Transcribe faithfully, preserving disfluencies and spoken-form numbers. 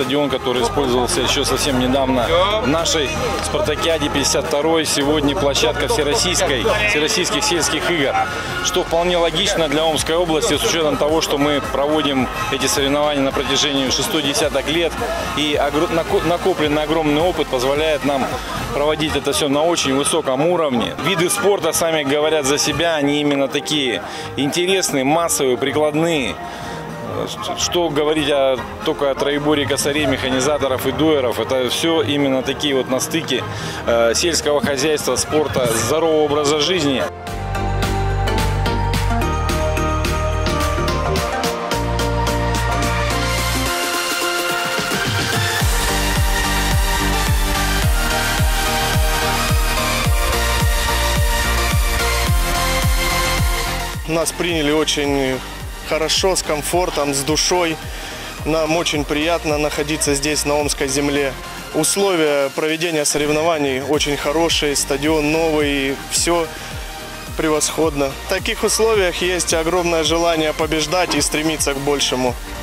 стадион, который использовался еще совсем недавно в нашей спартакиаде пятьдесят второй. Сегодня площадка всероссийской, всероссийских сельских игр, что вполне логично для Омской области, с учетом того, что мы проводим эти соревнования на протяжении шестого десятка лет. И накопленный огромный опыт позволяет нам проводить это все на очень высоком уровне. Виды спорта сами говорят за себя, они именно такие интересные, массовые, прикладные. Что говорить о, только о троеборье косарей, механизаторов и дуэров, это все именно такие вот на стыке э, сельского хозяйства, спорта, здорового образа жизни. Нас приняли очень хорошо, с комфортом, с душой. Нам очень приятно находиться здесь, на Омской земле. Условия проведения соревнований очень хорошие, стадион новый, все превосходно. В таких условиях есть огромное желание побеждать и стремиться к большему.